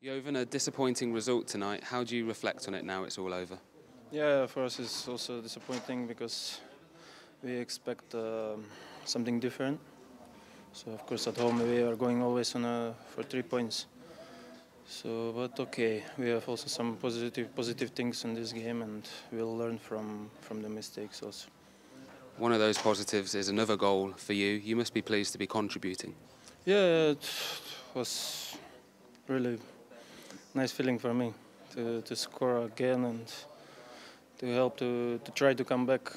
Jovan, a disappointing result tonight. How do you reflect on it now it's all over? Yeah, for us it's also disappointing because we expect something different. So of course at home we are going always for 3 points. So, but okay, we have also some positive things in this game, and we'll learn from the mistakes also. One of those positives is another goal for you. You must be pleased to be contributing. Yeah, it was really nice feeling for me to score again and to help to try to come back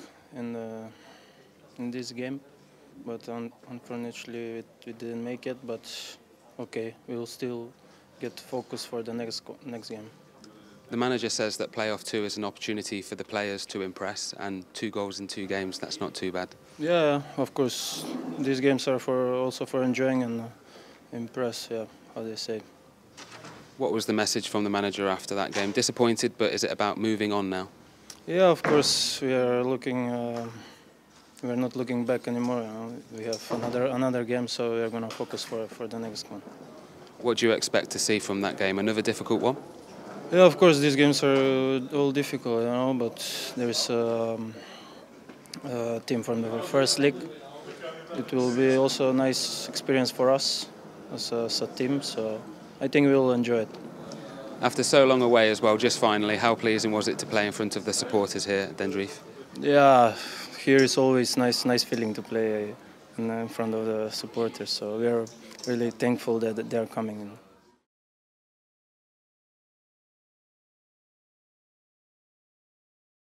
in this game. But unfortunately we didn't make it. But okay, we'll still get focused for the next game. The manager says that playoff 2 is an opportunity for the players to impress, and 2 goals in 2 games, that's not too bad. Yeah, of course. These games are also for enjoying and impress, yeah, how they say. What was the message from the manager after that game? Disappointed, but is it about moving on now? Yeah, of course. We are looking. We are not looking back anymore. We have another game, so we are going to focus for the next one. What do you expect to see from that game? Another difficult one? Yeah, of course, these games are all difficult, but there's a team from the first league. It will be also a nice experience for us as a team, so I think we will enjoy it. After so long away as well, just finally, how pleasing was it to play in front of the supporters here at Den Drijf? Yeah, here is always nice feeling to play in front of the supporters, so we are really thankful that they are coming in.